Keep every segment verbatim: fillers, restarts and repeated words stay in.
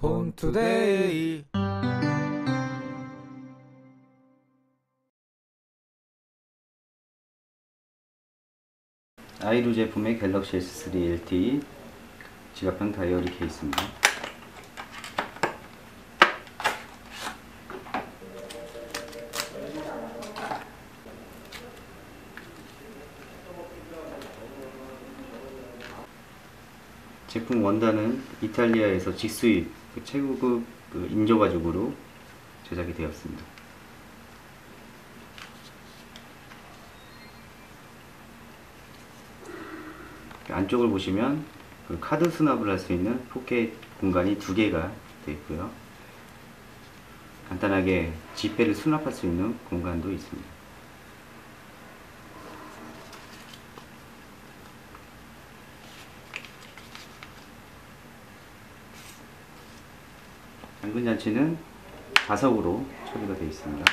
본투데이. 아이루 제품의 갤럭시 에스 쓰리 엘티 지갑형 다이어리 케이스입니다. 제품 원단은 이탈리아에서 직수입 최고급 인조 가죽으로 제작이 되었습니다. 안쪽을 보시면 그 카드 수납을 할 수 있는 포켓 공간이 두 개가 되어 있고요. 간단하게 지폐를 수납할 수 있는 공간도 있습니다. 당근 장치는 자석으로 처리가 되어 있습니다.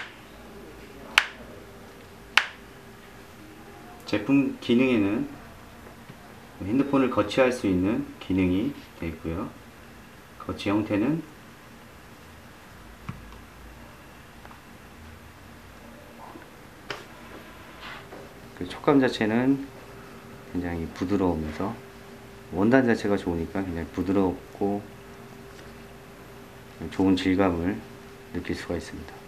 제품 기능에는 핸드폰을 거치할 수 있는 기능이 되어 있고요. 거치 형태는 그 촉감 자체는 굉장히 부드러우면서 원단 자체가 좋으니까 굉장히 부드럽고 좋은 질감을 느낄 수가 있습니다.